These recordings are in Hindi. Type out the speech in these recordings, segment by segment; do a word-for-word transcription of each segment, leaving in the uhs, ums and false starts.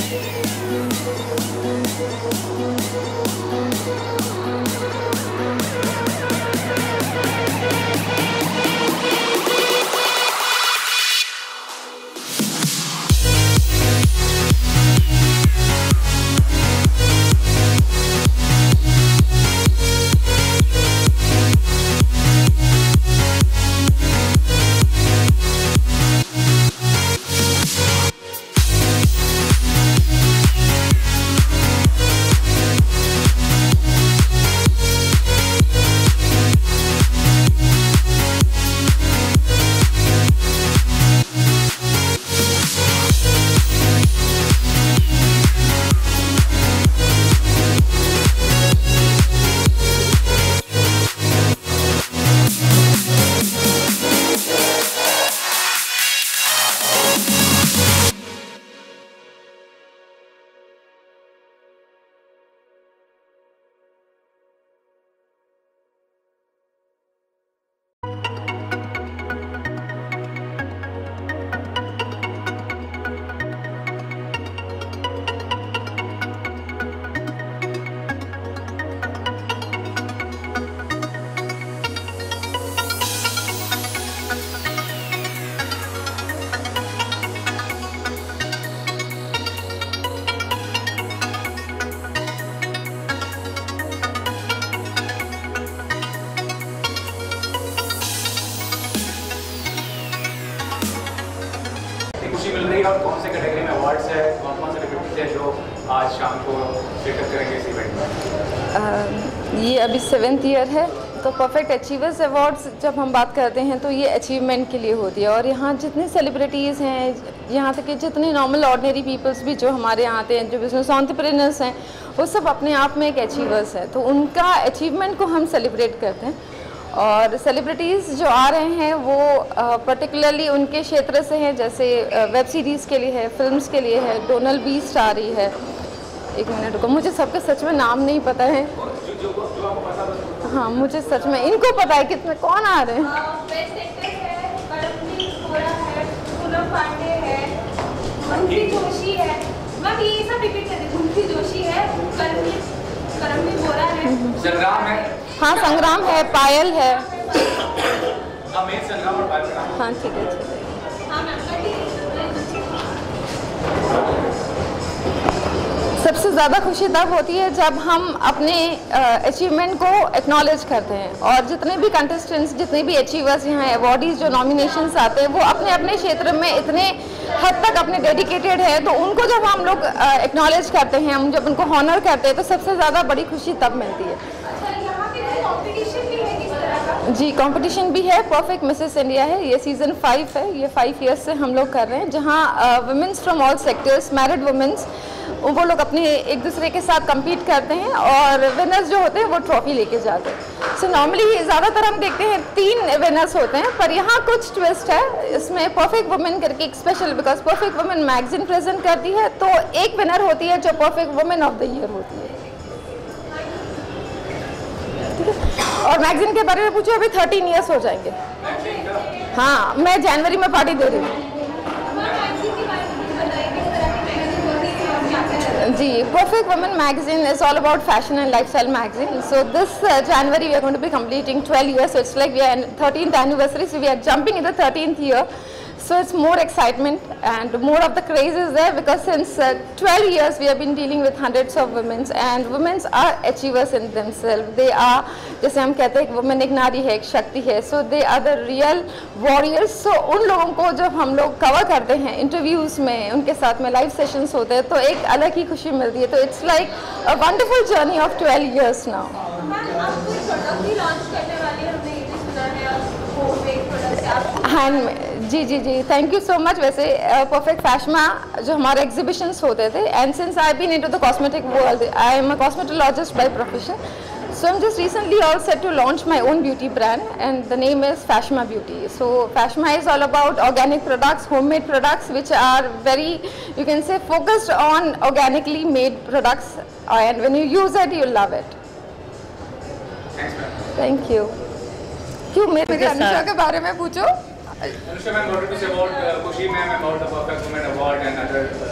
खुशी मिल रही है और कौन से कैटेगरी में अवार्ड्स है, कौन कौन से सेलिब्रिटीज है जो आज शाम को शिरकत करेंगे इस इवेंट में? ये अभी सेवेंथ ईयर है, तो परफेक्ट अचीवर्स अवार्ड्स जब हम बात करते हैं तो ये अचीवमेंट के लिए होती है। और यहाँ जितने सेलिब्रिटीज़ हैं, यहाँ तक कि जितने नॉर्मल ऑर्डिनरी पीपल्स भी जो हमारे यहाँ आते हैं, जो बिजनेस एंटरप्रेन्योर्स हैं, वो सब अपने आप में एक अचीवर्स हैं। तो उनका अचीवमेंट को हम सेलिब्रेट करते हैं। और सेलिब्रिटीज़ जो आ रहे हैं वो पर्टिकुलरली उनके क्षेत्र से हैं, जैसे वेब सीरीज़ के लिए है, फिल्म्स के लिए है, डोनल बीस्ट आ रही है। एक मिनट रुको, मुझे सबके सच में नाम नहीं पता है। हाँ, मुझे सच में इनको पता है कितने कौन आ रहे हैं। जोशी है, मैं ये सब रिपीट कर दी। जोशी है, करमजीत बोरा है, संग्राम है। हाँ, संग्राम है, पायल है। संग्राम और पायल। हाँ, ठीक है। सबसे ज़्यादा खुशी तब होती है जब हम अपने अचीवमेंट को एक्नॉलेज करते हैं। और जितने भी कंटेस्टेंट्स, जितने भी अचीवर्स यहाँ अवार्डीज़ जो नॉमिनेशंस आते हैं, वो अपने अपने क्षेत्र में इतने हद तक अपने डेडिकेटेड है, तो उनको जब हम लोग एक्नॉलेज करते हैं, हम जब उनको हॉनर करते हैं, तो सबसे ज़्यादा बड़ी खुशी तब मिलती है। जी, कंपटीशन भी है। परफेक्ट मिसेस इंडिया है, ये सीज़न फाइव है। ये फाइव ईयर्स से हम लोग कर रहे हैं, जहाँ womens from all sectors, married womens, वो लोग अपने एक दूसरे के साथ compete करते हैं और विनर्स जो होते हैं वो ट्रॉफी लेके जाते हैं। सो नॉर्मली ज़्यादातर हम देखते हैं तीन विनर्स होते हैं, पर यहाँ कुछ ट्विस्ट है। इसमें परफेक्ट वुमेन करके एक special, because perfect women magazine present करती है, तो एक विनर होती है जो perfect women of the year होती है। और मैगजीन के बारे में पूछो, अभी थर्टीन ईयर्स हो जाएंगे। हाँ, मैं जनवरी में पार्टी दे रही हूँ। जी, Perfect Women magazine is all about fashion and lifestyle magazine. So this uh, January we are going to be completing twelve years. So it's like we are in thirteenth anniversary. So we are jumping in the thirteenth year. So it's more excitement and more of the craze is there, because since uh, twelve years we have been dealing with hundreds of women, and women are achievers in themselves. They are, जैसे हम कहते हैं, women एक नारी है, एक शक्ति है. So they are the real warriors. So उन लोगों को जब हम लोग कवर करते हैं इंटरव्यूज़ में, उनके साथ में लाइव सेशंस होते हैं, तो एक अलग ही खुशी मिलती है. तो it's like a wonderful journey of twelve years now. हैंड जी जी जी थैंक यू सो मच. वैसे परफेक्ट फैशमा जो हमारे एग्जीबिशंस होते थे, and since I been into the cosmetic world, I am a cosmetologist by profession. So I'm just recently all set to launch my own beauty brand, and the name is Fashma Beauty. So Fashma is all about organic products, homemade products, which are very, you can say, focused on organically made products, and when you use it, you'll love it. Thanks, ma'am. Thank you. क्यों मेरे अनुष्का के बारे में पूछो? Anushka ma'am, what is about uh, Kushi ma'am about the Perfect Women Award and other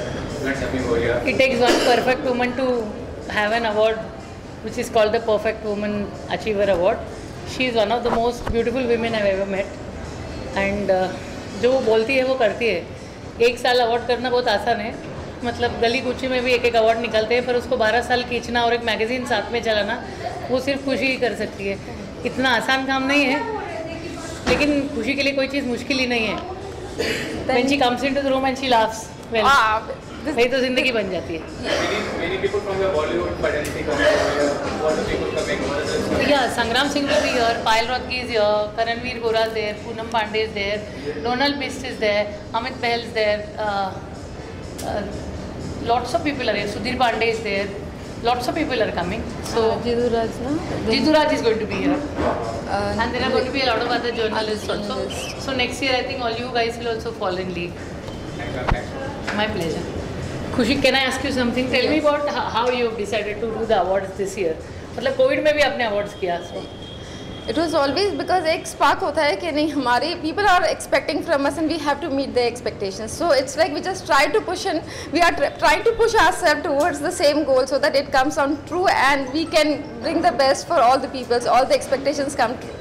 blood जमी हो रही है. It takes one perfect woman to have an award, which is called the Perfect Woman Achiever Award. She is one of the most beautiful women I've ever met. And uh, जो वो बोलती है वो करती है. एक साल अवार्ड करना बहुत आसान है. मतलब गली कुची में भी एक एक अवार्ड निकलते हैं, पर उसको बारह साल खींचना और एक मैगजीन साथ में चलाना, वो सिर्फ खुशी ही कर सकती है. इतना आसान काम नहीं है, लेकिन खुशी के लिए कोई चीज़ मुश्किल ही नहीं है. When she comes into the room and she laughs, well, वही तो जिंदगी बन जाती है. Many many people from the Bollywood fraternity coming over here. What are people coming? What is this? Yeah, Sangram Singh will be here, Payal Rodki is here, Karanveer Gora is there, Poonam Pandey is there, Donald Bist is there, Amit Bahal is there, uh, uh, lots of people are here, Sudhir Pandey is there, lots of people are coming. So Jidu Raj, no? Jitu Raj is going to be here, Uh, and there are going to be a lot of other journalists Other also. journalists. So next year I think all you guys will also fall in league. Thanks, ma'am. Thanks. My pleasure. Khushi, can I ask you something? Tell me about ho- how you have decided to do the awards this year. मतलब कोविड में भी आपने अवार्ड्स किया. So It was always because एक spark होता है कि नहीं हमारे people are expecting from us and we have to meet their expectations. So it's like we just try to push and we are tr- trying to push ourselves towards the same goal so that it comes on true and we can bring the best for all the people. So all the expectations come true.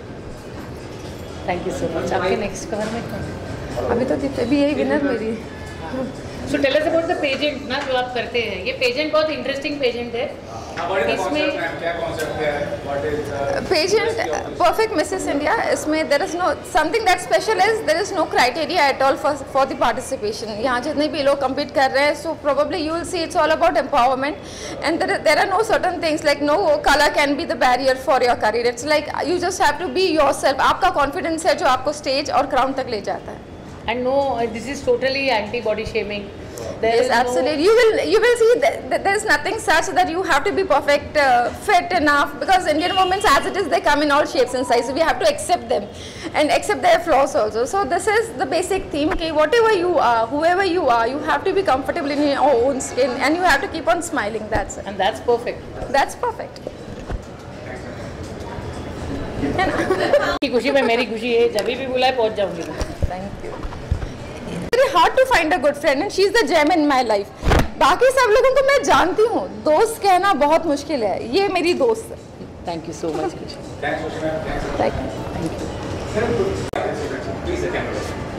thank you so much. आपके next कवर में कौन? अभी तो दीप्ति अभी यही विनर मेरी. So tell us about the pageant ना जो आप करते हैं. ये pageant बहुत interesting pageant है. Now, what is the इसमें concept, ma'am? क्या concept है? What is the Pageant Perfect Missus India. इसमें there is no something that special is there is no criteria at all for for the participation. यहाँ जितने भी लोग compete कर रहे हैं, so probably you will see it's all about empowerment, and there there are no certain things like no color can be the barrier for your career. It's like you just have to be yourself. आपका confidence है जो आपको stage और crown तक ले जाता है. And no, this is totally anti-body shaming. There Yes, is no- absolutely. You will you will see that, that there is nothing such that you have to be perfect, uh, fit enough, because Indian women as it is they come in all shapes and sizes. We have to accept them and accept their flaws also. So this is the basic theme. Okay, whatever you are, whoever you are, you have to be comfortable in your own skin and you have to keep on smiling. That's it. And that's perfect. That's perfect. की खुशी में मेरी खुशी है. जब भी बुलाए पहुंच जाऊंगी. Thank you. Very hard to find a good friend and she's the gem in my life. बाकी सब लोगों को मैं जानती हूँ, दोस्त कहना बहुत मुश्किल है. ये मेरी दोस्त है. Thank you so much. Khushi. Thanks, Khushi, ma'am. Thanks. Thank you. Thank you. Please, the camera.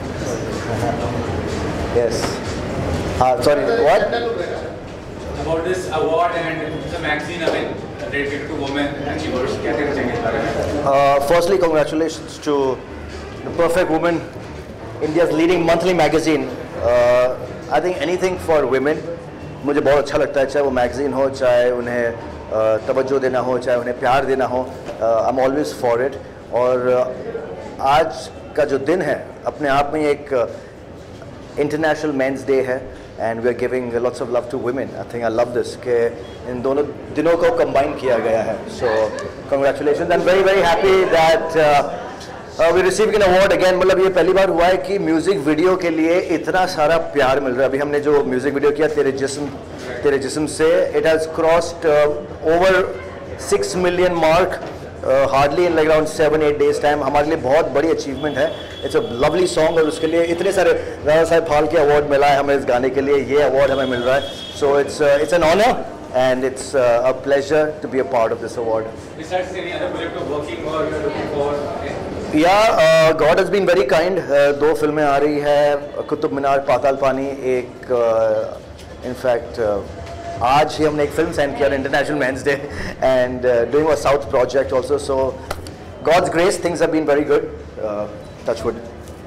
Yes. Ah, sorry, what? About this award and it's a magazine, I mean, dedicated to women achievers. क्या कहना चाहेंगे इस बारे में? Uh, firstly, congratulations to the Perfect Woman, India's leading monthly magazine. Uh, I think anything for women, मुझे बहुत अच्छा लगता है, चाहे वो magazine हो, चाहे उन्हें uh, तवज्जो देना हो, चाहे उन्हें प्यार देना हो. uh, I'm always for it. और uh, आज का जो दिन है, अपने आप में एक uh, International Men's Day है. And we are giving lots of love to women. I think I love this कि इन दोनों दिनों को combine किया गया है. So congratulations. I'm very very happy that uh, uh, we received an award again. मतलब ये पहली बार हुआ है कि म्यूजिक वीडियो के लिए इतना सारा प्यार मिल रहा है. अभी हमने जो म्यूजिक वीडियो किया तेरे जिस्म तेरे जिस्म से, it has crossed uh, over six million mark. Hardly in like around seven eight days time. हमारे लिए बहुत बड़ी अचीवमेंट है. इट्स अ लवली सॉन्ग और उसके लिए इतने सारे राजा साहब फाल के अवार्ड मिला है हमें इस गाने के लिए. ये अवार्ड हमें मिल रहा है. So it's it's an honour and it's a pleasure to be a part of this award. Besides any other project of working or you're looking for? या god has been very kind. दो फिल्में आ रही है, कुतुब मीनार, पाताल पानी. एक इनफैक्ट uh, आज ही हमने एक फिल्म साइन किया international mens day and doing a south project also. So god's grace things have been very good. Touch wood.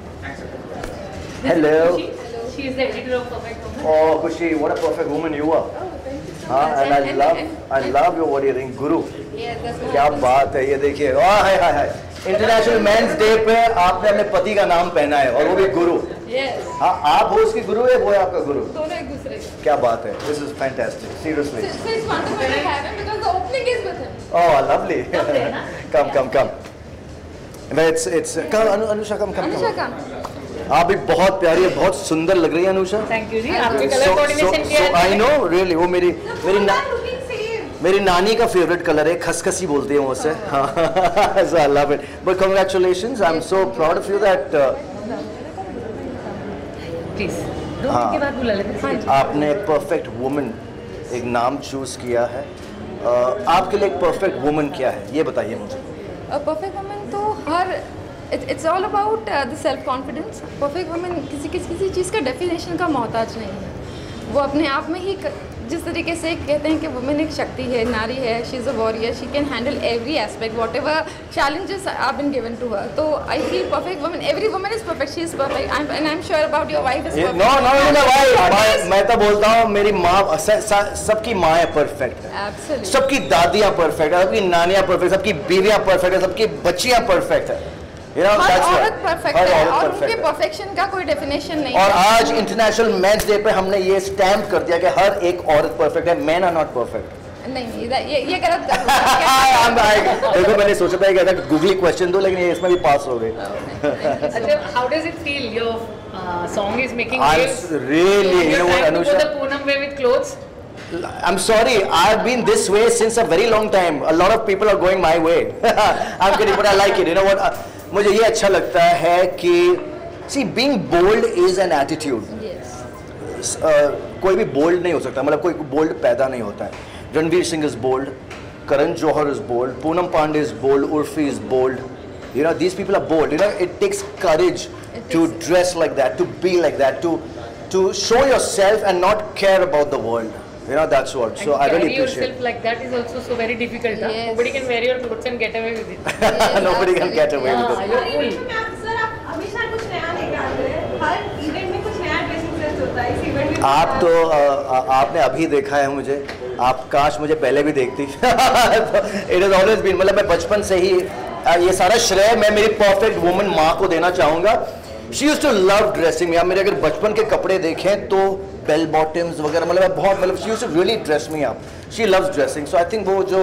Hello. She is the editor of Perfect Woman. Oh, Khushi, what a perfect woman you are. हाँ, and I love, I love your body ring, Guru. क्या बात है, ये देखिए. वाह, हाय हाय हाय. इंटरनेशनल मेंस डे पे आपने अपने पति का नाम पहना है और वो भी गुरु. Yes. हाँ, आप हो उसकी गुरु है, वो है आपका गुरु. दोनों एक दूसरे. क्या बात है. This is fantastic. Seriously. So it's wonderful to have him because the opening is with him. Oh, lovely. Come, come, come. No, it's it's. Come, Anu, Anusha, come, come, Anusha come. का. आप भी बहुत प्यारी है, बहुत सुंदर लग रही है अनुषा. Thank you जी. आपके So, कलर so, कोऑर्डिनेशन किया so I know, really, वो मेरी मेरी ना, looking same. मेरी नानी का फेवरेट कलर है. खसखसी बोलती है मुझसे. So I love it. But congratulations. I'm so proud of you that. Uh, Please. दो मिनट के बाद बुला लेते। आपने परफेक्ट वुमन एक नाम चूज किया है, uh, आपके लिए एक परफेक्ट वुमन क्या है ये बताइए मुझे। परफेक्ट वुमन तो हर it's all about the self confidence. Perfect woman किसी किसी किसी चीज़ का डेफिनेशन का मोहताज नहीं है, वो अपने आप में ही क, जिस तरीके से कहते हैं कि वुमेन एक शक्ति है, नारी है, she is a warrior, she can handle every aspect whatever challenges are been given to her. तो I feel perfect woman, every woman is perfect, she is perfect and I am sure about your wife is perfect. No no no भाई, मैं तो बोलता हूँ मेरी माँ, सबकी माँ है परफेक्ट है, एब्सोल्युटली सबकी दादियाँ परफेक्ट है, सबकी नानियाँ परफेक्ट, सबकी बीवियाँ परफेक्ट है, सबकी बच्चियाँ परफेक्ट है। You know, हर that's औरत right. परफेक्ट हर है औरत और perfect उनके है। परफेक्शन का कोई डेफिनेशन नहीं और है। आज इंटरनेशनल मेंस डे पे हमने ये स्टैम्प कर दिया कि हर एक औरत परफेक्ट है, men are not perfect। नहीं नहीं ये ये गलत देखो मैंने सोचा था कि अगर गूगली क्वेश्चन दो, लेकिन ये इसमें भी पास हो गए। अच्छा, how does it feel? Your uh, song is making I'm waves. really, you know You're what, trying to go Anusha? the Poonam way with clothes. I'm sorry, I've been this way since a very long time. A lot of people are going my way. I'm kidding, but I like it. You know what? Uh, मुझे ये अच्छा लगता है कि see, being bold is an attitude. Yes. uh, कोई भी bold नहीं हो सकता, मतलब कोई bold पैदा नहीं होता है। Ranveer Singh is bold, Karan Johar is bold, Poonam Pandey is bold, Urfi is bold. You know, these people are bold. You know, it takes courage It to takes- dress like that, to be like that, to to show yourself and not care about the world. You know, that's what. And So I really carry appreciate. yourself like that is also so very difficult. Huh? Yes. Nobody can wear your clothes and get away with it. Yes, Nobody can get away with हाँ, it. you're her cool. Event में आप सर आप हमेशा कुछ नया लेके आते हैं, हर इवेंट में कुछ नया ड्रेसिंग सेंस होता है, इस इवेंट में आप तो आ, आ, आपने अभी देखा है मुझे, आप काश मुझे पहले भी देखती। इट इज ऑलवेज बीन, मतलब मैं बचपन से ही आ, ये सारा श्रेय मैं मेरी परफेक्ट वुमन माँ को देना चाहूँगा। She used to love dressing. आप मेरे अगर बचपन के कपड़े देखें तो बेल बॉटम्स वगैरह, मतलब बहुत, मतलब she used to really dress me up. She loves dressing. So I think वो जो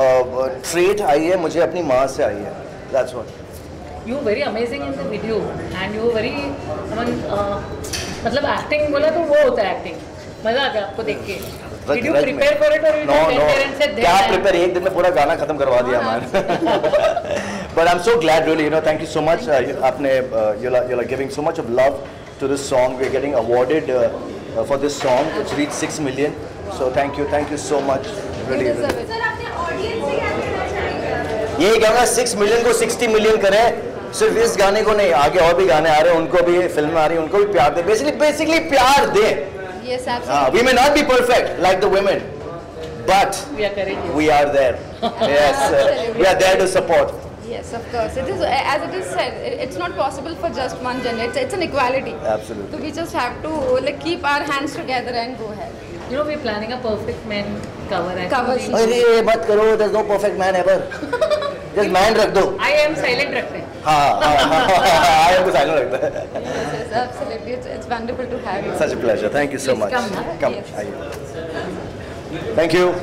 ट्रेट आई है मुझे अपनी माँ से आई है। That's what. You were very amazing in the video and you were very, I mean, uh, मतलब acting बोला तो वो होता है acting. मजा आ गया आपको देख के. Did you prepare for it or you no, just went no. there and said क्या there? prepare, एक दिन में पूरा गाना खत्म करवा दिया मैंने। But I'm so glad, really, you know, thank you so much. Uh, you- आपने uh, you're like, you're like giving so much of love to this song. We're getting awarded uh, uh, for this song. It's reached six million. So thank you, thank you so much. Really, deserve really. it. Sir अपने ऑडियंस से क्या कहना चाहेंगे? यही कहूँगा six million को sixty million करें। सिर्फ इस गाने को नहीं, आगे और भी गाने आ रहे हैं, उनको भी फिल्म आ रही है, उनको भी प्यार दें। बेसिकली बेसिकली प्यार दें। Yes, हाँ, absolutely. we may not be perfect like the women, but We are courageous. we are there. Yes, uh, we are there to support. Yes, of course. It is, as it is said, it- it's not possible for just one gender. It's, it's an equality. Absolutely. So we just have to like keep our hands together and go ahead. You know, we're planning a perfect men cover. Cover. actually. अरे मत करो, there's no perfect man ever. Just man रख दो। I am silent रखते हैं. हाँ हाँ हाँ हाँ, I am तो silent रखता है। Yes, yes, absolutely. It's, it's wonderful to have you. Such a pleasure. Thank you so Please much. come, huh? Come. Yes. आइए। Thank you.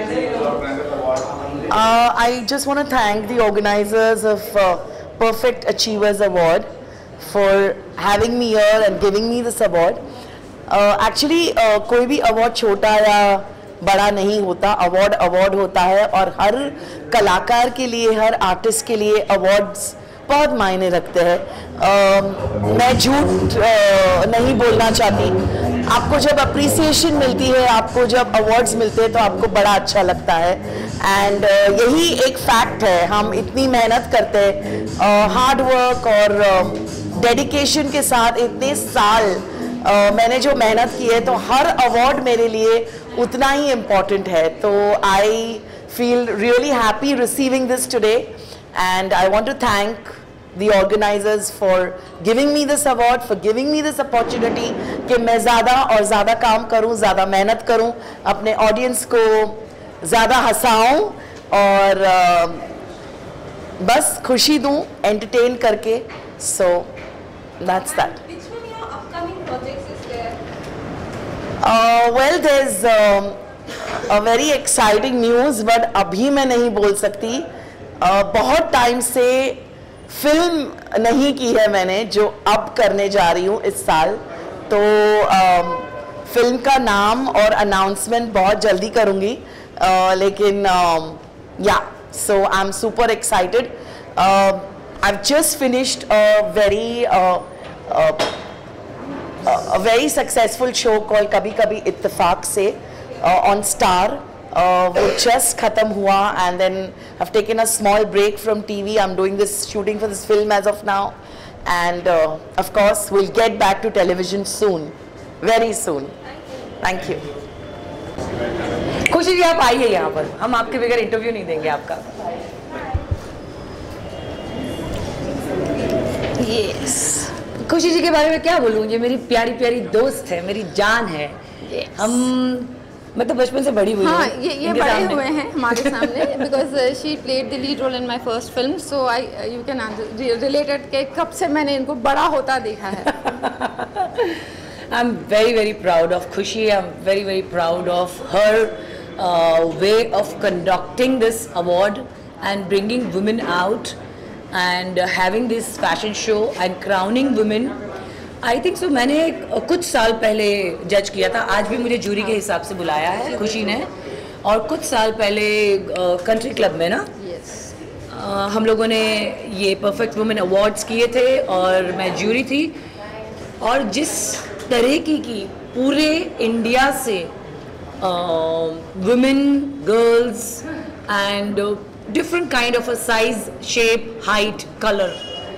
Uh, I just want to thank the organizers of uh, Perfect Achievers Award for having me here and giving me this award. Uh, actually, uh, कोई भी award छोटा या बड़ा नहीं होता, award award होता है और हर कलाकार के लिए, हर आर्टिस्ट के लिए awards बहुत मायने रखते हैं। uh, मैं झूठ uh, नहीं बोलना चाहती। आपको जब अप्रिसिएशन मिलती है, आपको जब अवार्ड्स मिलते हैं तो आपको बड़ा अच्छा लगता है एंड uh, यही एक फैक्ट है। हम इतनी मेहनत करते हैं, हार्ड वर्क और डेडिकेशन uh, के साथ इतने साल uh, मैंने जो मेहनत की है, तो हर अवार्ड मेरे लिए उतना ही इम्पोर्टेंट है। तो I feel really happy receiving this today and I want to thank the organizers for giving me this award, for giving me this opportunity कि मैं ज़्यादा और ज़्यादा काम करूँ, ज़्यादा मेहनत करूँ, अपने ऑडियंस को ज़्यादा हंसाऊँ और uh, बस खुशी दूँ एंटरटेन करके। So that's that. Which one your upcoming projects is there? Uh, well, there's um, a very exciting news, but अभी मैं नहीं बोल सकती। uh, बहुत टाइम से फिल्म नहीं की है मैंने, जो अब करने जा रही हूँ इस साल। तो um, फिल्म का नाम और अनाउंसमेंट बहुत जल्दी करूँगी, uh, लेकिन या so I am super excited. I've just finished a very uh, uh, a very successful show called Kabhi Kabhi Ittifaq Se uh, on Star. Uh, वो just खत्म हुआ and then I've taken a small break from T V. I'm doing this shooting for this film as of now, and uh, of course we'll get back to television soon, very soon. Thank you. खुशी जी आप आइए यहाँ पर, हम आपके बगैर इंटरव्यू नहीं देंगे आपका. Yes. खुशी जी के बारे में क्या बोलूँ, ये मेरी प्यारी प्यारी दोस्त है, मेरी जान है. Yes. हम मैं तो बचपन से बड़ी हुई हाँ, हूँ. ये ये बड़े हुए हैं हमारे सामने because uh, she played the lead role in my first film, so I uh, you can relate it कि कब से मैंने इनको बड़ा होता देखा है. I'm very very proud of Khushi. I'm very very proud of her uh, way of conducting this award and bringing women out and uh, having this fashion show and crowning women. I think so मैंने कुछ साल पहले जज किया था, आज भी मुझे जूरी के हिसाब से बुलाया है खुशी ने, और कुछ साल पहले कंट्री uh, क्लब में ना yes. uh, हम लोगों ने ये परफेक्ट वुमेन अवार्ड्स किए थे और मैं जूरी थी. और जिस तरह की की पूरे इंडिया से women girls and different kind of a size shape height colour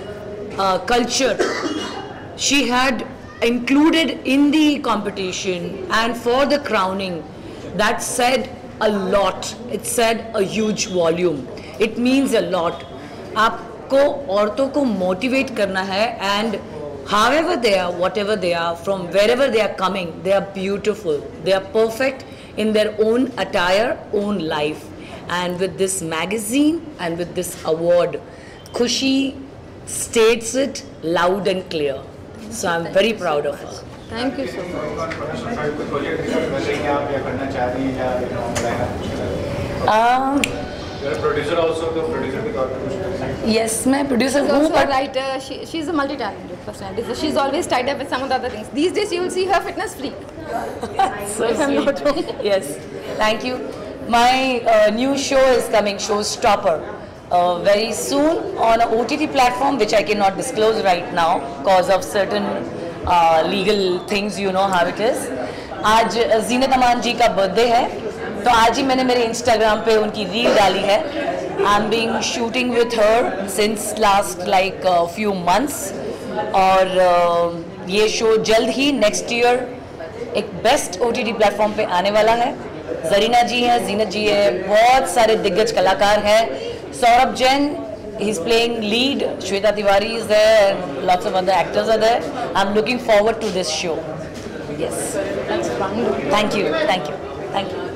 culture she had included in the competition and for the crowning, that said a lot. It said a huge volume. It means a lot. आपको औरतों को motivate करना है, and however they are, whatever they are, from wherever they are coming, they are beautiful. They are perfect in their own attire, own life. And with this magazine and with this award, Khushi states it loud and clear. So I'm very proud of her. Thank you so much. कुछ प्रोजेक्ट कर रही हैं आप या करना चाह रही हैं या you know बताएं. Um, You're a producer also, तो producer के तौर पे कुछ. yes, मैं producer She's हूँ, also a but writer. She she's a multi-talented personality. So she's always tied up with some of the other things. These days you will see her fitness freak. so If I'm not wrong. sweet. Yes, thank you. My uh, new show is coming, Showstopper. Uh, very soon on a O T T platform which I cannot disclose right now because of certain uh, legal things, you know how it is. आज जीनत अमान जी का बर्थडे है, तो आज ही मैंने मेरे इंस्टाग्राम पे उनकी रील डाली है. I'm being shooting with her since last like a few months, और uh, ये शो जल्द ही नेक्स्ट ईयर एक best O T T platform पे आने वाला है. जरीना जी हैं, जीनत जी है, बहुत सारे दिग्गज कलाकार हैं. Saurabh Jain, he's playing lead. Shweta Tiwari is there, and lots of other actors are there. I'm looking forward to this show. Yes. That's wonderful. Thank you, thank you, thank you.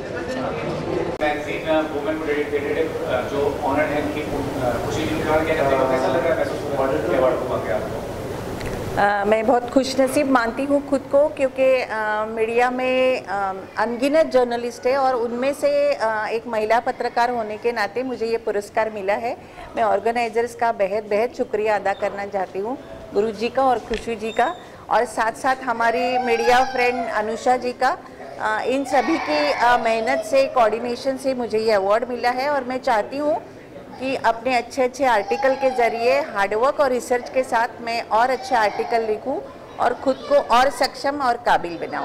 Magazine women को डेडिकेटेड है, जो ऑनर है कि खुशी जी का क्या कहते हैं, कैसा लग रहा है महसूस हो रहा है अवार्ड को पाके आपको? Uh, मैं बहुत खुशनसीब मानती हूँ खुद को, क्योंकि uh, मीडिया में uh, अनगिनत जर्नलिस्ट है और उनमें से uh, एक महिला पत्रकार होने के नाते मुझे ये पुरस्कार मिला है. मैं ऑर्गेनाइजर्स का बेहद बेहद शुक्रिया अदा करना चाहती हूँ, गुरु जी का और खुशी जी का, और साथ साथ हमारी मीडिया फ्रेंड अनुषा जी का. uh, इन सभी की uh, मेहनत से, कोऑर्डिनेशन से मुझे ये अवार्ड मिला है. और मैं चाहती हूँ कि अपने अच्छे अच्छे आर्टिकल के ज़रिए हार्डवर्क और रिसर्च के साथ मैं और अच्छे आर्टिकल लिखूं और ख़ुद को और सक्षम और काबिल बनाऊं.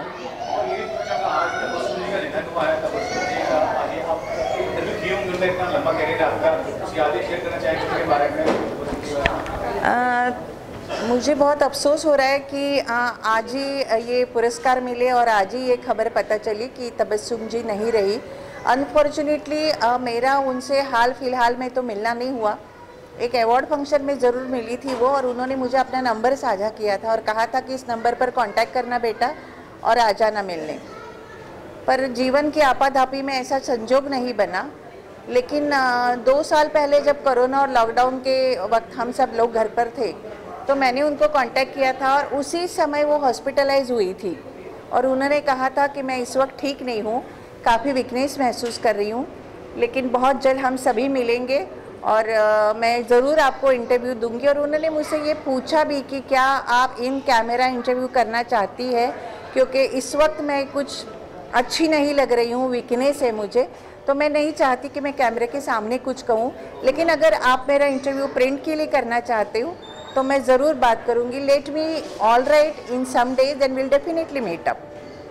मुझे बहुत अफसोस हो रहा है कि आ, आज ही ये पुरस्कार मिले और आज ही ये खबर पता चली कि तबस्सुम जी नहीं रही. अनफॉर्चुनेटली मेरा उनसे हाल फिलहाल में तो मिलना नहीं हुआ. एक अवार्ड फंक्शन में ज़रूर मिली थी वो, और उन्होंने मुझे अपना नंबर साझा किया था और कहा था कि इस नंबर पर कांटेक्ट करना बेटा और आ जाना मिलने. पर जीवन की आपाधापी में ऐसा संजोग नहीं बना. लेकिन आ, दो साल पहले जब कोरोना और लॉकडाउन के वक्त हम सब लोग घर पर थे, तो मैंने उनको कांटेक्ट किया था और उसी समय वो हॉस्पिटलाइज हुई थी और उन्होंने कहा था कि मैं इस वक्त ठीक नहीं हूँ, काफ़ी वीकनेस महसूस कर रही हूँ, लेकिन बहुत जल्द हम सभी मिलेंगे और आ, मैं ज़रूर आपको इंटरव्यू दूंगी. और उन्होंने मुझसे ये पूछा भी कि क्या आप इन कैमरा इंटरव्यू करना चाहती है, क्योंकि इस वक्त मैं कुछ अच्छी नहीं लग रही हूँ, वीकनेस है मुझे, तो मैं नहीं चाहती कि मैं कैमरे के सामने कुछ कहूँ. लेकिन अगर आप मेरा इंटरव्यू प्रिंट के लिए करना चाहते हो तो मैं ज़रूर बात करूँगी. Let me all right in some days and will definitely meet up.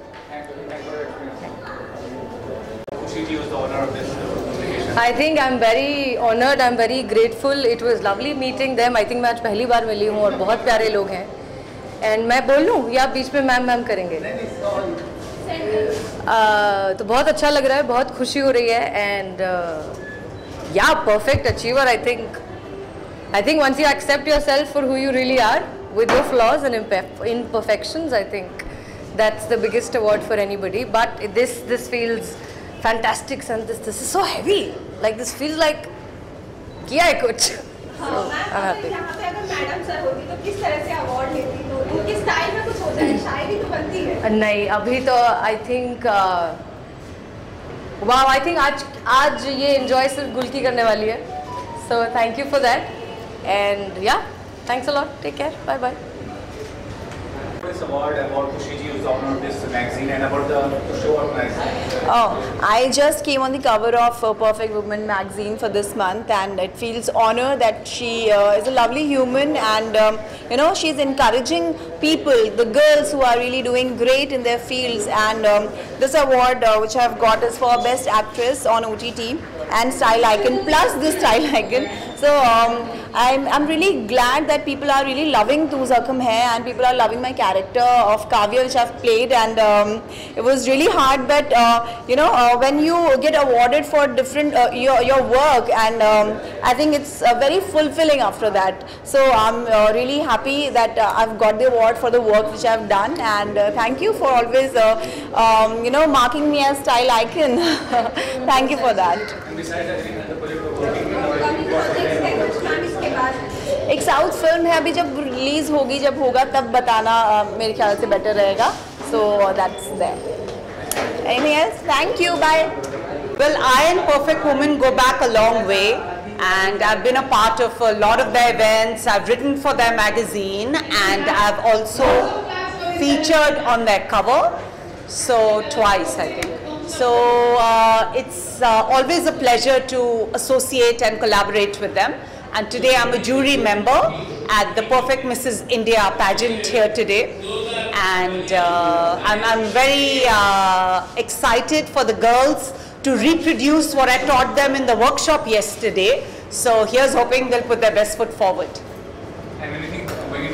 I think I'm very honored, I'm very grateful. It was lovely meeting them. I think मैं आज पहली बार मिली हूँ और बहुत प्यारे लोग हैं. And मैं बोल लूँ या बीच में मैम मैम करेंगे? uh, तो बहुत अच्छा लग रहा है, बहुत खुशी हो रही है. And uh, yeah, perfect achiever. I think I think once you accept yourself for who you really are, with your flaws and imperfections, I think that's the biggest award for anybody. But this this feels fantastic, and this this is so heavy. Like this feels like किया है कुछ. हाँ, मैम अगर यहाँ पे अगर मैडम सर होती तो किस तरह से अवार्ड लेती, तो उनके स्टाइल में कुछ होता है, शायरी तो बनती है. नहीं, अभी तो आई थिंक वाह, आई थिंक आज आज ये एंजॉय सिर्फ गुल की करने वाली है. So thank you for that and या thanks a lot. Take care. Bye bye. This award about Khushi ji who's on this magazine and about the show organizing. Oh, I just came on the cover of uh, Perfect Woman magazine for this month, and it feels honor that she uh, is a lovely human, and um, you know, she's encouraging people, the girls who are really doing great in their fields. And um, this award uh, which I've got is for Best Actress on O T T and Style Icon plus the Style Icon. So um, I'm I'm really glad that people are really loving Tu Zakham Hai, and people are loving my character of Kavya which I've played. And um, it was really hard, but uh, you know, uh, when you get awarded for different uh, your your work, and um, I think it's uh, very fulfilling after that. So I'm uh, really happy that uh, I've got the award for the work which I've done, and uh, thank you for always uh, um, you know, marking me as Style Icon. Thank you for that. एक साउथ फिल्म है, अभी जब रिलीज होगी, जब होगा तब बताना uh, मेरे ख्याल से बेटर रहेगा. So that's there. Anything else? Thank you. Bye. Well, I and Perfect Woman go back a long way, and I've been a part of a lot of their events. I've written for their magazine, and I've also featured on their cover, so twice I think. So uh, it's uh, always a pleasure to associate and collaborate with them. And today I'm a jury member at the Perfect Missus India pageant here today. And uh, I'm, I'm very uh, excited for the girls to reproduce what I taught them in the workshop yesterday. So here's hoping they'll put their best foot forward. And anything,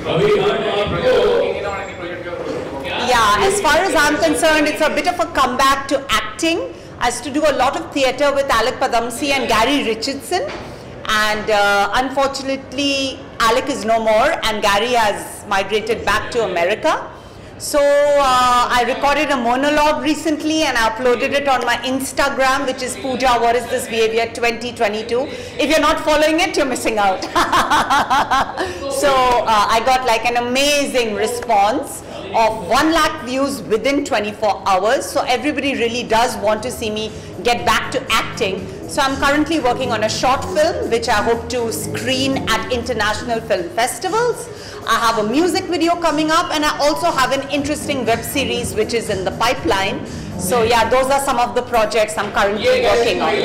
yeah, as far as I'm concerned, it's a bit of a comeback to acting. I used to do a lot of theatre with Alec Padamsee and Gary Richardson. And uh, unfortunately, Alec is no more, and Gary has migrated back to America. So uh, I recorded a monologue recently, and I uploaded it on my Instagram, which is Pooja What Is This Behavior twenty twenty-two. If you're not following it, you're missing out. So uh, I got like an amazing response of one lakh views within twenty-four hours. So everybody really does want to see me get back to acting. So I'm currently working on a short film which I hope to screen at international film festivals. I have a music video coming up, and I also have an interesting web series which is in the pipeline. So yeah, those are some of the projects I'm currently working on.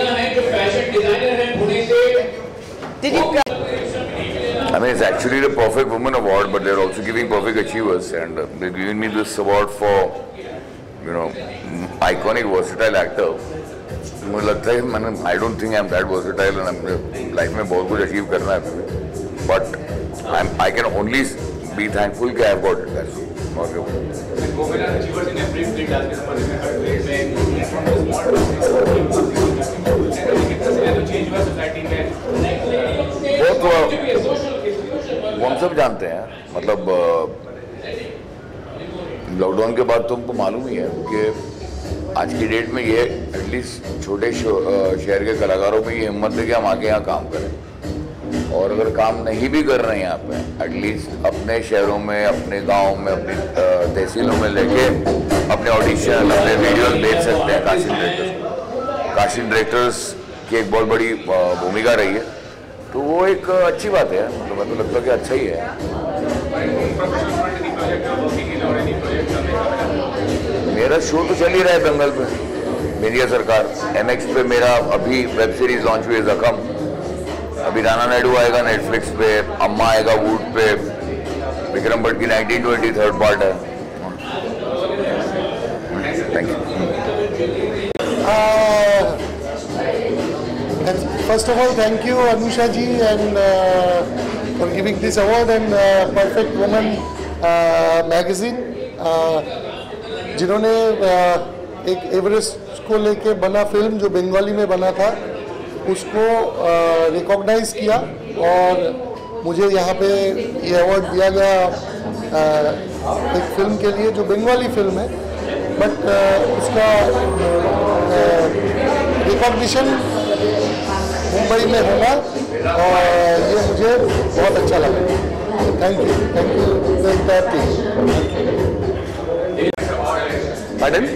Did you? I mean, it's actually the Perfect Woman Award, but they're also giving Perfect Achievers, and uh, they're giving me this award for, you know, iconic versatile actor. मुझे लगता है मैंने I don't think I'm that versatile, and अपने लाइफ में बहुत कुछ अचीव करना है, but I'm I can only be thankful कि I've got it. That's all. Women are achievers in every field. आज के ज़माने में हर field में from the small to change हुआ society में बहुत वो हम सब जानते हैं. मतलब लॉकडाउन के बाद तुमको मालूम ही है कि आज की डेट में ये एटलीस्ट छोटे शहर के कलाकारों में ये हिम्मत है कि हम आके यहाँ काम करें, और अगर काम नहीं भी कर रहे हैं यहाँ पे, एटलीस्ट अपने शहरों में, अपने गांव में, अपनी तहसीलों में लेके अपने ऑडिशन, अपने वीडियोस भेज सकते हैं कास्टिंग डायरेक्टर्स. कास्टिंग डायरेक्टर्स की एक बहुत बड़ी भूमिका रही है, तो वो एक अच्छी बात है. मतलब मेरे को लगता है कि अच्छा ही है. मेरा शो तो चल ही रहा है दंगल पे, मीडिया सरकार. एम एक्स पे मेरा अभी वेब सीरीज लॉन्च हुई है जख्म. अभी राना नायडू आएगा नेटफ्लिक्स पे, अम्मा आएगा वुड. पे विक्रम भट्ट की नाइनटीन ट्वेंटी थर्ड पार्ट है। Thank you. First of all, thank you Anusha ji and uh, for giving this award and uh, Perfect Woman uh, magazine uh, जिन्होंने uh, एक एवरेस्ट को लेके बना फिल्म जो बंगाली में बना था उसको रिकॉग्नाइज uh, किया और मुझे यहाँ पे ये अवार्ड दिया गया uh, एक फिल्म के लिए जो बंगाली फिल्म है बट uh, उसका रिकॉग्निशन uh, मुंबई में होना और ये मुझे बहुत अच्छा लगा। Thank you thank you pardon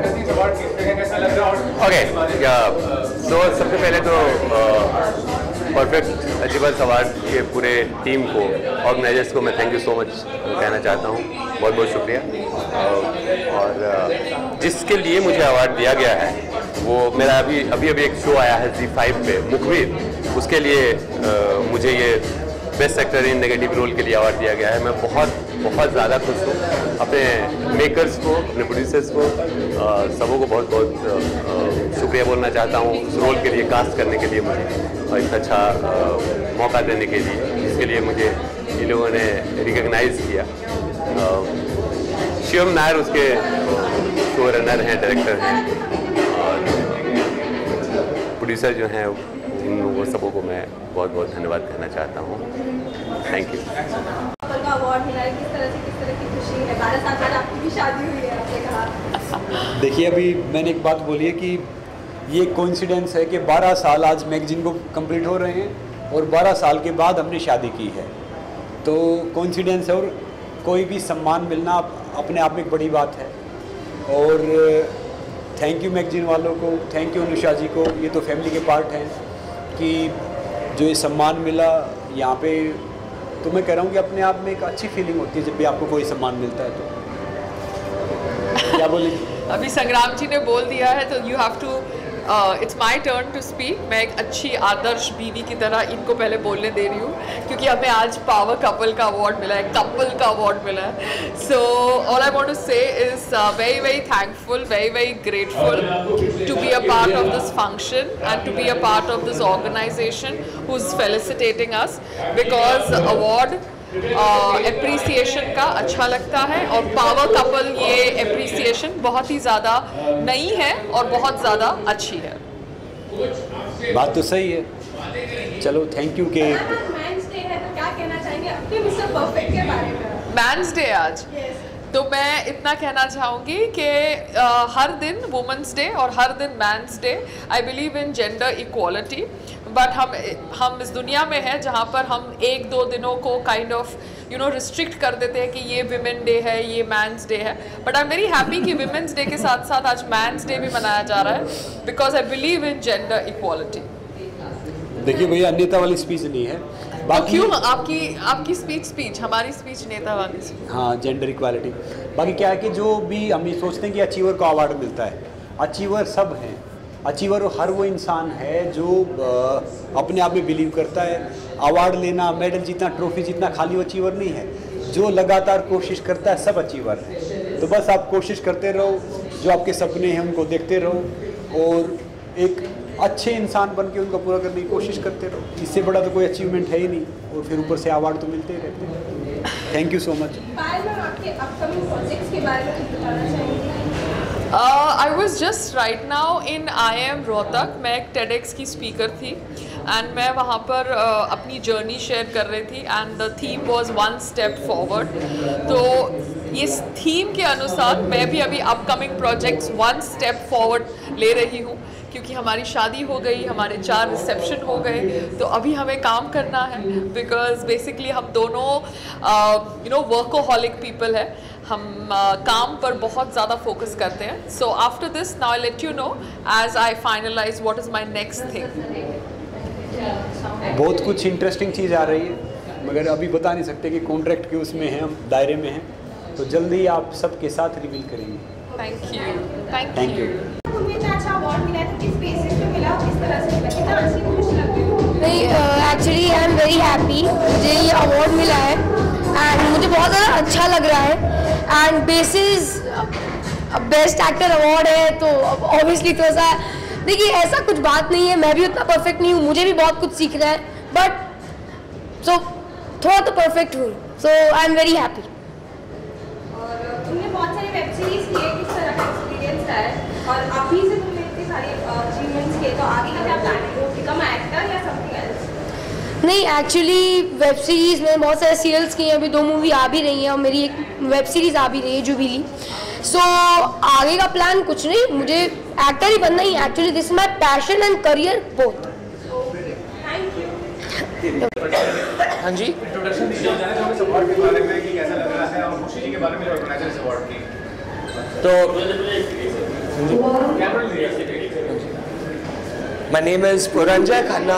okay तो सबसे पहले तो परफेक्ट अचीवर्स अवार्ड के पूरे टीम को ऑर्गेनाइजर्स को मैं थैंक यू सो मच कहना चाहता हूँ। बहुत बहुत शुक्रिया। और जिसके लिए मुझे अवार्ड दिया गया है वो मेरा अभी अभी अभी एक शो आया है ज़ी फाइव पे मुखबिर, उसके लिए आ, मुझे ये best actor in negative role के लिए अवार्ड दिया गया है। मैं बहुत बहुत ज़्यादा खुश हूँ। अपने मेकर्स को, अपने प्रोड्यूसर्स को, सबों को बहुत बहुत शुक्रिया बोलना चाहता हूँ उस रोल के लिए, कास्ट करने के लिए, मुझे इतना अच्छा आ, मौका देने के लिए, जिसके लिए मुझे इन लोगों ने रिकग्नाइज किया। शिवम नायर उसके शो रनर हैं, डायरेक्टर हैं और प्रोड्यूसर जो हैं, उन लोगों सबों को मैं बहुत बहुत धन्यवाद कहना चाहता हूँ। Thank you. अवार्ड मिला है, किस तरह से किस तरह की खुशी है? बारह साल बाद आपकी भी शादी हुई है, आपने कहा। देखिए अभी मैंने एक बात बोली है कि ये कोइंसिडेंस है कि बारह साल आज मैगजीन को कंप्लीट हो रहे हैं और बारह साल के बाद हमने शादी की है, तो कोइंसिडेंस है। और कोई भी सम्मान मिलना अपने आप में एक बड़ी बात है। और थैंक यू मैगजीन वालों को, थैंक यू अनुषा जी को, ये तो फैमिली के पार्ट हैं कि जो ये सम्मान मिला यहाँ पे, तो मैं कह रहा हूँ कि अपने आप में एक अच्छी फीलिंग होती है जब भी आपको कोई सम्मान मिलता है। तो क्या बोलेंगे? अभी संग्राम जी ने बोल दिया है तो you have to, it's my turn to speak. मैं एक अच्छी आदर्श बीवी की तरह इनको पहले बोलने दे रही हूँ क्योंकि हमें आज पावर कपल का अवार्ड मिला है, कपल का अवार्ड मिला है। So all I want to say is very very thankful, very very grateful to be a part of this function and to be a part of this organisation who is felicitating us, because award appreciation uh, का अच्छा लगता है और पावर कपल ये एप्रिसिएशन बहुत ही ज़्यादा नई है और बहुत ज़्यादा अच्छी है। बात तो सही है। चलो थैंक यू। के मैंस डे है तो क्या कहना चाहेंगे अपने मिस्टर परफेक्ट के बारे में? मैंस डे आज yes. तो मैं इतना कहना चाहूँगी कि uh, हर दिन वुमेंस डे और हर दिन mens day, I believe in gender equality, but हम हम इस दुनिया में हैं जहाँ पर हम एक दो दिनों को kind of you know restrict कर देते हैं कि ये विमेन डे है, ये मैंस डे है। But I am very happy कि विमेंस डे के साथ साथ आज मैंस डे भी मनाया जा रहा है, because I believe in gender equality. देखिए भैया नेता वाली स्पीच नहीं है, बाकी क्यों आपकी आपकी स्पीच स्पीच हमारी स्पीच नेता वाली स्पीच। हाँ, जेंडर इक्वालिटी। बाकी क्या है कि जो भी हम ये सोचते हैं कि अचीवर को अवार्ड मिलता है, अचीवर सब हैं। अचीवर हर वो इंसान है जो आ, अपने आप में बिलीव करता है। अवार्ड लेना, मेडल जीतना, ट्रॉफी जीतना खाली वो अचीवर नहीं है। जो लगातार कोशिश करता है सब अचीवर है। तो बस आप कोशिश करते रहो, जो आपके सपने हैं उनको देखते रहो और एक अच्छे इंसान बन के उनको पूरा करने की कोशिश करते रहो। इससे बड़ा तो कोई अचीवमेंट है ही नहीं, और फिर ऊपर से अवार्ड तो मिलते ही रहते हैं। Thank you so much. I was just right now in I am Rohtak. मैं एक टेडेक्स की स्पीकर थी एंड मैं वहाँ पर uh, अपनी जर्नी शेयर कर रही थी and the theme was one step forward. तो इस थीम के अनुसार मैं भी अभी upcoming projects one step forward ले रही हूँ, क्योंकि हमारी शादी हो गई, हमारे चार रिसेप्शन हो गए, तो अभी हमें काम करना है। बिकॉज बेसिकली हम दोनों यू नो वर्कोहॉलिक पीपल है, हम uh, काम पर बहुत ज़्यादा फोकस करते हैं। So after this now I let you know as I finalise what is my next thing. बहुत कुछ इंटरेस्टिंग चीज़ आ रही है, मगर अभी बता नहीं सकते कि कॉन्ट्रैक्ट के उसमें हैं, हम दायरे में हैं, तो जल्दी आप सबके साथ रिवील करेंगे। Thank you thank thank you. Actually I am very happy, मुझे ये अवार्ड मिला है एंड मुझे बहुत ज़्यादा अच्छा लग रहा है and basis best actor award है तो ऑब्वियसली थोड़ा सा देखिए ऐसा कुछ बात नहीं है, मैं भी उतना परफेक्ट नहीं हूँ, मुझे भी बहुत कुछ सीखना है बट सो थोड़ा तो परफेक्ट हूँ, so I am very happy. तुमने बहुत सारी वेब सीरीज की है, किस तरह का एक्सपीरियंस रहा है और अभी से तुमने इतने सारे अचीवमेंट्स किए तो आगे का क्या प्लान है, वो बिकम एक्टर या समथिंग एल्स? नहीं एक्चुअली वेब सीरीज़ में बहुत सारे सीरियल्स किए हैं, अभी दो मूवी आ भी रही हैं और मेरी एक वेब सीरीज़ आ भी रही है जुबिली। सो so, आगे का प्लान कुछ नहीं, मुझे एक्टर ही बनना ही actually this my passion and career both. हाँ जी, इंट्रोडक्शन दीजिए जाने जो अवार्ड के बारे में कि कैसा लग रहा है और खुशी जी के बारे में जो ऑर्गेनाइजर अवार्ड की तो my name is Puranjay Khanna.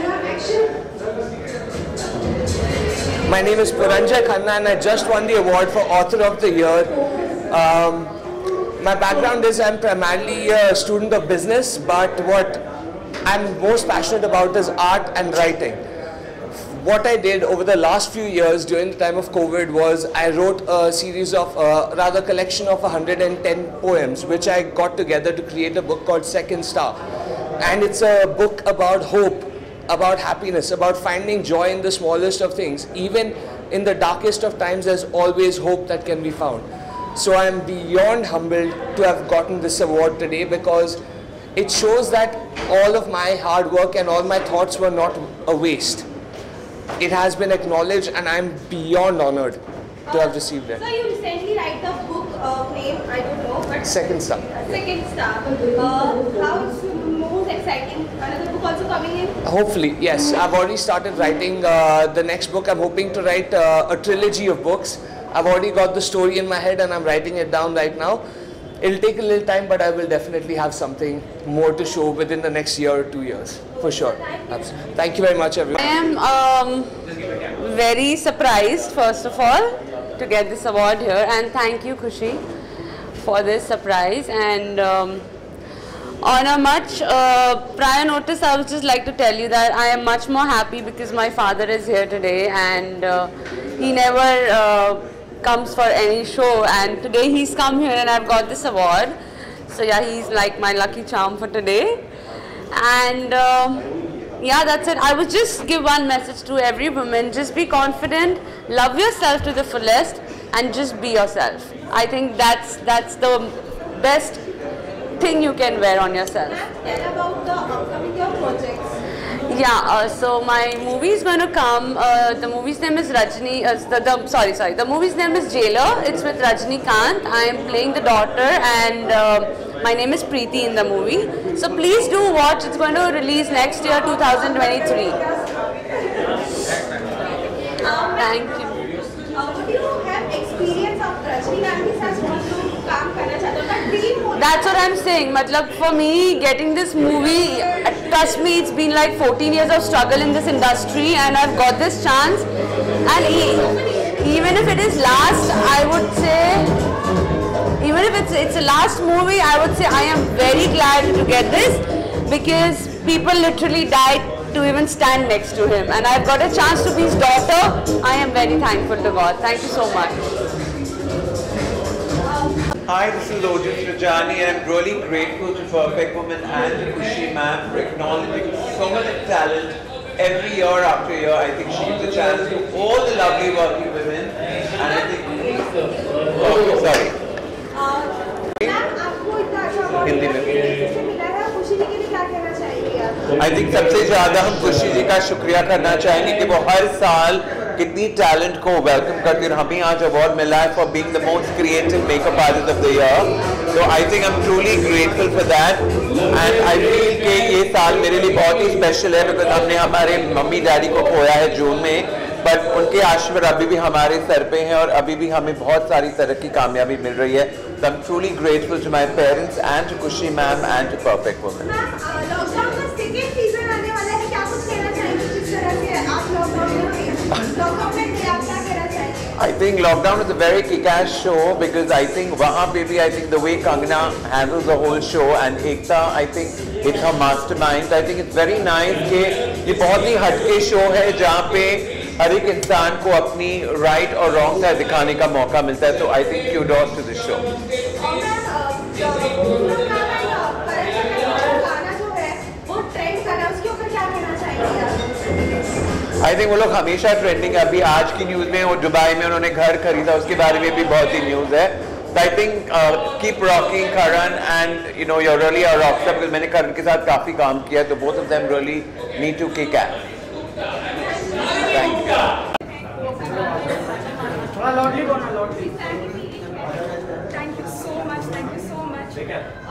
My name is Puranjay Khanna and I just won the award for Author of the Year. Um, my background is I'm primarily a student of business, but what I'm most passionate about is art and writing. What I did over the last few years during the time of COVID was I wrote a series of, uh, rather collection of one hundred ten poems, which I got together to create a book called Second Star. And it's a book about hope, about happiness, about finding joy in the smallest of things. Even in the darkest of times, there's always hope that can be found. So I'm beyond humbled to have gotten this award today because it shows that all of my hard work and all my thoughts were not a waste. It has been acknowledged and I'm beyond honored to have received it. So you recently write the book uh, name, I don't know, but Second Star. Second Star. Uh, how is most exciting? Another book also coming in? Hopefully, yes. I've already started writing uh, the next book. I'm hoping to write uh, a trilogy of books. I've already got the story in my head and I'm writing it down right now. It'll take a little time, but I will definitely have something more to show within the next year or two years, for sure. Absolutely. Thank you very much, everyone. I am um, very surprised, first of all, to get this award here, and thank you, Khushi, for this surprise. And um, on a much uh, prior notice, I would just like to tell you that I am much more happy because my father is here today, and uh, he never uh, comes for any show, and today he's come here and I've got this award. So yeah, he's like my lucky charm for today. And um, yeah, that's it. I would just give one message to every woman: just be confident, love yourself to the fullest, and just be yourself. I think that's that's the best thing you can wear on yourself. Tell about the upcoming your projects. Yeah, uh, so my movie is going to come. Uh, the movie's name is Rajni. Uh, the, the sorry, sorry. The movie's name is Jailer. It's with Rajnikant. I am playing the daughter, and uh, my name is Preeti in the movie. So please do watch. It's going to release next year, two thousand twenty-three. Thank you. Uh, would you have experience of Rajnikant ke saath jo kaam karna chahte ho? That dream ho. That's what I'm saying. Matlab, for me, getting this movie, trust me, it's been like fourteen years of struggle in this industry, and I've got this chance. And e even if it is last, I would say, even if it's it's a last movie, I would say I am very glad to get this because people literally died to even stand next to him, and I've got a chance to be his daughter. I am very thankful to God. Thank you so much. Hi, this is Ojit Rajani, and I'm really grateful to Perfect Woman and to Khushi ma'am for acknowledging so much talent every year after year. I think she gives a chance to all the lovely working women, and I think, oh, sorry. Hindi में आई थिंक सबसे ज़्यादा हम खुशी जी का शुक्रिया करना चाहेंगे कि वो हर साल कितनी टैलेंट को वेलकम करती है और हमें आज अवार्ड मिला है for being the most creative makeup artist of the year. So I think I am truly grateful for that, and I feel कि ये साल मेरे लिए बहुत ही स्पेशल है बिकॉज हमने हमारे मम्मी डैडी को खोया है जून में, बट उनके आशीर्वाद अभी भी हमारे सर पे हैं और अभी भी हमें बहुत सारी तरह की कामयाबी मिल रही है. So I'm truly grateful to my parents and to Khushi ma'am and to Perfect Woman. Lockdown का सेकंड सीजन आने वाला है, क्या कुछ कहना चाहेंगे जिस तरह से आप लॉकडाउन में लॉकडाउन में थे, आप क्या कहना चाहेंगे? I think lockdown is a very kick-ass show because I think वहाँ पे भी I think the way Kangana handles the whole show and Ekta I think it's her mastermind. I think it's very nice कि ये बहुत ही हटके शो है जहाँ पे हर एक इंसान को अपनी राइट और रॉन्ग साइड दिखाने का मौका मिलता है, तो I think kudos to this show. I think वो लोग हमेशा ट्रेंडिंग है। अभी आज की न्यूज़ में वो दुबई में उन्होंने घर खरीदा, उसके बारे में भी बहुत ही न्यूज़ है। So I think uh, keep rocking Karan, and you know you're really a rockstar because मैंने करण के साथ काफी काम किया, तो both of them really need to kick ass. Thank you. थोड़ा loudly बोलना, loudly. Thank you so much, thank you so much.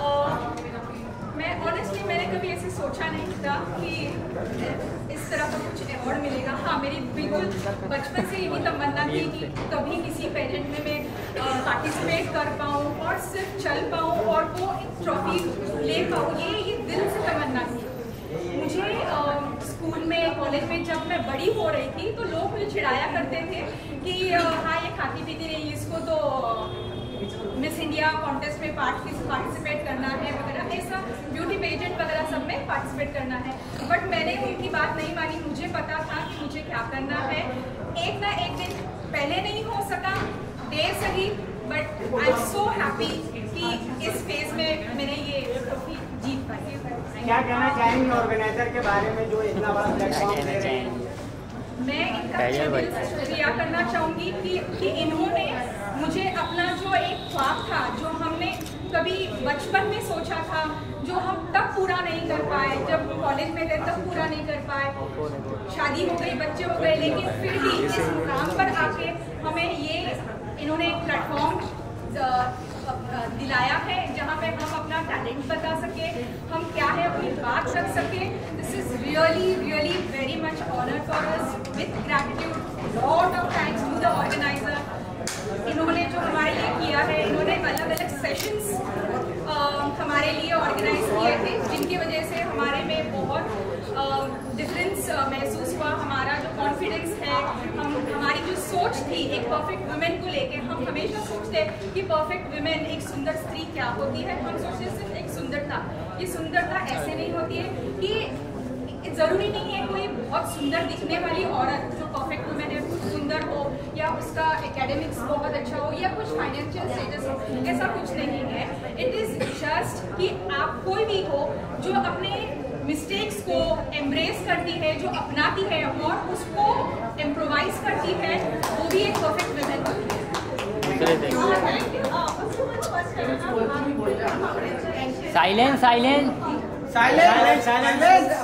मैं honestly मैंने कभी ऐसे सोचा नहीं था कि इस तरह का कुछ अवार्ड मिलेगा। हाँ, मेरी बिल्कुल बचपन से यही तमन्ना थी कि कभी किसी पेजेंट में मैं पार्टिसिपेट कर पाऊँ और सिर्फ चल पाऊँ और वो एक ट्रॉफी ले पाऊँ, ये ये दिल से तमन्ना थी मुझे। स्कूल में, कॉलेज में जब मैं बड़ी हो रही थी तो लोग मुझे चिढ़ाया करते थे कि हाँ ये खाती पीती नहीं, इसको तो मिस इंडिया कॉन्टेस्ट में पार्टिसिपेट करना है वगैरह, ऐसा ब्यूटी पेजेंट वगैरह सब में पार्टिसिपेट करना है। बट मैंने उनकी बात नहीं मानी, मुझे पता था कि मुझे क्या करना है। एक ना एक दिन पहले नहीं हो सका, देर सही, but I am so happy कि इस फेज में मैंने ये ट्रॉफी जीत पाई। क्या कहना चाहेंगे ऑर्गेनाइजर के बारे में जो इतना बड़ा प्लेटफॉर्म दे रहे हैं? मैं इनका दिल से शुक्रिया करना चाहूँगी कि, कि इन्होंने मुझे अपना जो एक ख्वाब था, जो हमने कभी बचपन में सोचा था, जो हम तब पूरा नहीं कर पाए, जब कॉलेज में थे तब पूरा नहीं कर पाए, शादी हो गई, बच्चे हो गए, लेकिन फिर भी इस मुकाम पर आके हमें ये इन्होंने एक प्लेटफॉर्म दिलाया है जहाँ पे हम अपना टैलेंट बता सके, हम क्या है अपनी बात रख सके। This is really really very much honour for us, with gratitude, lot of thanks to the organiser. इन्होंने जो हमारे लिए किया है, इन्होंने अलग अलग सेशंस हमारे लिए ऑर्गेनाइज किए थे, जिनकी वजह से हमारे में बहुत डिफरेंस महसूस हुआ। हमारा जो कॉन्फिडेंस है, हम हमारी जो सोच थी एक परफेक्ट वुमेन को लेके, हम हमेशा सोचते कि परफेक्ट वुमेन एक सुंदर स्त्री क्या होती है, हम सोचते सिर्फ एक सुंदरता। ये सुंदरता ऐसे नहीं होती है कि ज़रूरी नहीं है कोई बहुत सुंदर दिखने वाली औरत जो परफेक्ट वुमेन है सुंदर हो, या उसका एकेडमिक्स बहुत अच्छा हो, या कुछ फाइनेंशियल स्टेटस हो, ऐसा कुछ नहीं है। इट इज़ जस्ट कि आप कोई भी हो जो अपने मिस्टेक्स को एम्ब्रेस करती है, जो अपनाती है और उसको इम्प्रोवाइज करती है, वो भी एक परफेक्ट वुमेन होती है। साइलेंस साइलेंस साइलेंस साइलेंस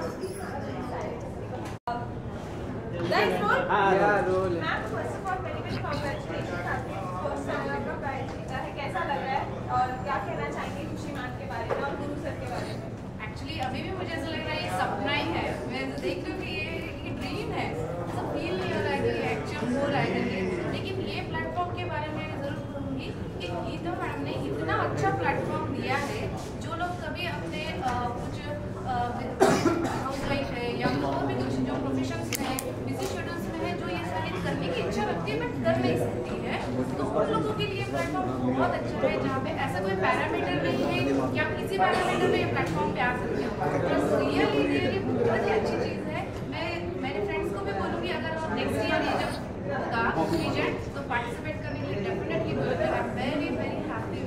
कैसा लग रहा है और क्या कहना चाहेंगे खुशी मान के बारे में और गुरु सर के बारे में? एक्चुअली अभी भी मुझे ऐसा लग रहा है ये सपना ही है। मैं देख रही हूँ कि ये ये ड्रीम है, ऐसा फील नहीं हो रहा है कि ये एक्चुअल हो रहा है करके। लेकिन ये प्लेटफॉर्म के बारे में ज़रूर कहूँगी कि गीता मैडम ने इतना अच्छा प्लेटफॉर्म दिया है, जो लोग कभी अपने कुछ हाउस वाइफ है या और भी कुछ जो प्रोफेशंस में है, बिजी शेड्यूल्स में है, जो ये सारी करने की इच्छा रखती है बट कर नहीं सकती है, तो उन लोगों के लिए प्लेटफॉर्म बहुत अच्छा है, जहाँ पे ऐसा कोई पैरामीटर नहीं है कि आप किसी पैरामीटर में ये प्लेटफॉर्म पे आ सकते हो। रियली रियली बहुत ही अच्छी चीज़ है। मैं मेरे फ्रेंड्स को भी बोलूँगी अगर नेक्स्ट ईयर ये जब होगा प्रोजेक्ट तो पार्टिसिपेट करने के लिए डेफिनेटली बोलूँगी। I am very very happy.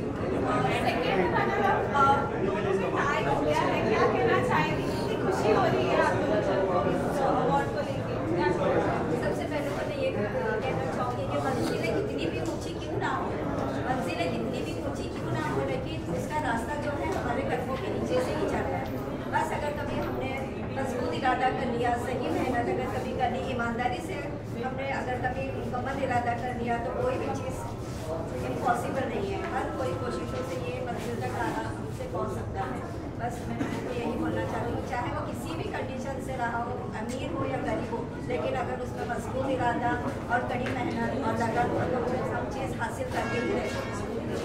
क्या कहना चाहेंगे? कितनी खुशी हो रही है आप अवार्ड को लेके? सबसे पहले तो मैं ये कहना चाहूँगी कि मंजिलें कितनी भी ऊंची क्यों ना हो, मंजिलें कितनी भी ऊंची क्यों ना हो, लेकिन उसका रास्ता जो है हमारे कदमों के नीचे से ही जाता है। बस अगर कभी हमने मजबूत इरादा कर लिया, सही मेहनत अगर कभी कर ली, ईमानदारी से हमने अगर कभी मुकम्मल इरादा कर लिया, तो कोई भी चीज़ इम्पॉसिबल नहीं है। हर कोई कोशिशों से ये मंजिल तक आना हमसे पहुँच सकता है। बस मैं यही बोलना चाहती हूँ, चाहे वो किसी भी कंडीशन से रहा हो, अमीर हो या गरीब हो, लेकिन अगर उसमें मजबूत इरादा और कड़ी मेहनत और लगन हो तो वो सब चीज़ हासिल करके ही रहेगी।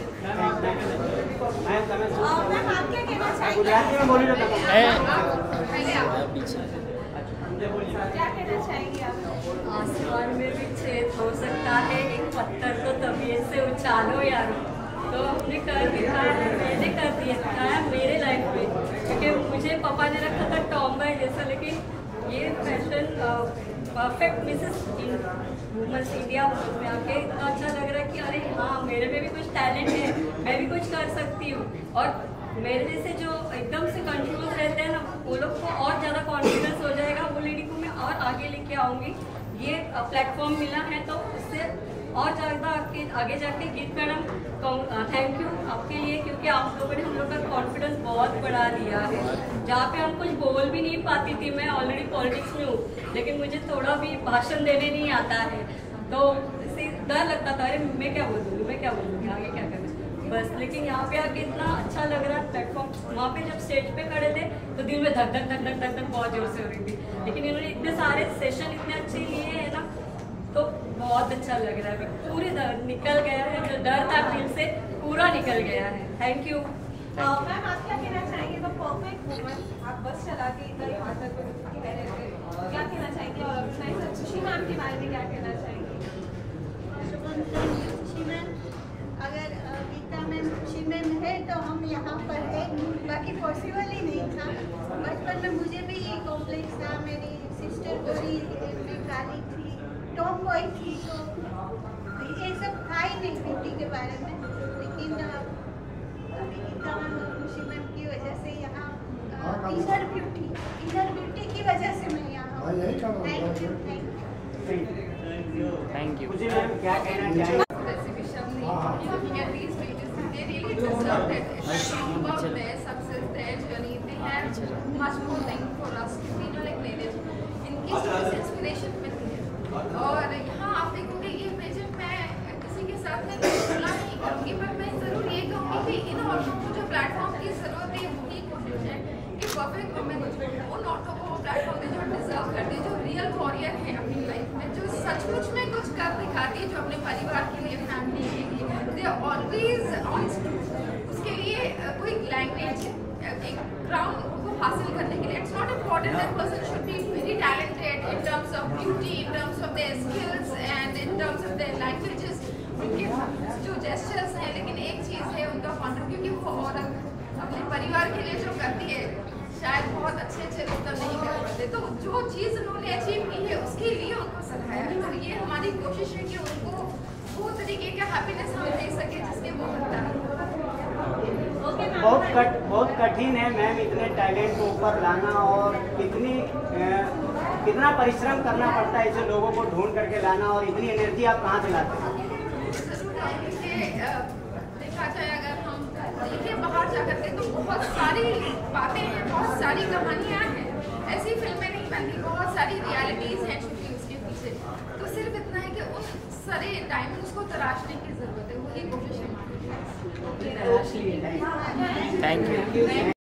आसमान में भी छेद हो सकता है, एक पत्थर तो तबीयत से उछालो यार। तो हमने कर दिखाया है, मैंने कर दिया दिखाया मेरे लाइफ में, क्योंकि मुझे पापा ने रखा था टॉम बॉय जैसा, लेकिन ये fashion perfect Mrs women's India में आके इतना अच्छा लग रहा है कि अरे हाँ मेरे में भी कुछ टैलेंट है, मैं भी कुछ कर सकती हूँ। और मेरे जैसे जो एकदम से कंफ्यूज रहते हैं ना, वो लोग को और ज़्यादा कॉन्फिडेंस हो जाएगा, वो लेडी को मैं और आगे लेके आऊँगी। ये प्लेटफॉर्म मिला है तो उससे और ज़्यादा आपके आगे जाके गीत मैडम थैंक यू आपके लिए, क्योंकि आप लोगों ने हम लोग का कॉन्फिडेंस बहुत बढ़ा दिया है। जहाँ पे हम कुछ बोल भी नहीं पाती थी, मैं ऑलरेडी पॉलिटिक्स में हूँ लेकिन मुझे थोड़ा भी भाषण देने नहीं आता है, तो इससे डर लगता था अरे मैं क्या बोलूँगी मैं क्या बोलूँगी आगे क्या करूँ बस। लेकिन यहाँ पे आके इतना अच्छा लग रहा है प्लेटफॉर्म। वहाँ पे जब स्टेज पे खड़े थे तो दिल में धक धक धक धक धक धक बहुत जोर से हो रही थी, लेकिन इन्होंने इतने सारे सेशन इतने अच्छे लिए हैं ना, तो बहुत अच्छा लग रहा है। पूरे डर निकल गया है, जो डर था दिल से पूरा निकल गया है। Thank you ma'am. आप क्या कहना चाहेंगे? तो परफेक्ट वुमन, आप बस चला के इधर यहाँ तक कह रहे थे, क्या कहना चाहेंगे? और अपना खुशी मैम के बारे में क्या कहना चाहेंगे? खुशी मैम, अगर गीता मैम खुशी मैम है तो हम यहाँ पर है, बाकी पॉसिबल ही नहीं था। बचपन में मुझे भी ये कॉम्प्लेक्स था, मेरी सिस्टर गोरी में काली थी, टॉम बॉय थी, तो ये सब था ही नहीं ब्यूटी के बारे में। लेकिन अभी गीता मैम और खुशी मैम की वजह से यहाँ इनर ब्यूटी इनर ब्यूटी की वजह से मैं यहाँ हूँ। Thank you thank you thank you. खुशी मैम क्या कहना चाहेंगे? और यहाँ आप देखोगे ये इमेजिन मैं किसी के साथ में तुलना नहीं करूँगी, पर मैं ज़रूर ये कहूँगी कि इन औरतों को जो प्लेटफॉर्म की ज़रूरत है वही कोशिश है कि परफेक्ट वुमेन उन औरतों को वो प्लेटफॉर्म दे जो डिजर्व करती है, जो रियल वॉरियर है अपनी लाइफ में, जो सचमुच में कुछ कर दिखाती है, जो अपने परिवार के लिए, फैमिली के लिए दे ऑलवेज ऑन। उसके लिए कोई लैंग्वेज एक ग्राउंड को हासिल करने के लिए it's not important that person should be very talented in terms of beauty, in terms of their skills and in terms of their languages, उनके जो जेस्चर्स हैं। लेकिन एक चीज़ है उनका कॉन्ट्रीब्यूट, क्योंकि वो औरत अपने परिवार के लिए जो करती है शायद बहुत अच्छे अच्छे लोग तो नहीं कर पाते, तो जो चीज़ उन्होंने अचीव की है उसके लिए उनको सराहाया है। तो ये हमारी कोशिश है कि उनको वो तरीके का हैप्पीनेस हम दे सके जिसके वो बनता है। बहुत कट बहुत कठिन है मैम इतने टैलेंट को ऊपर लाना, और कितनी ए, कितना परिश्रम करना पड़ता है ऐसे लोगों को ढूंढ करके लाना, और इतनी एनर्जी आप कहाँ से लाते हैं? देखा जाए अगर हम देखिए बाहर जा करके तो बहुत सारी बातें हैं, बहुत सारी कहानियाँ हैं, ऐसी फिल्में नहीं बनती, बहुत सारी रियलिटीज़ हैं छुपी उसके पीछे। तो सिर्फ इतना है कि उन सारे डायमंड्स को तराशने की ज़रूरत है, वही कोशिश है हमारी। Thank you.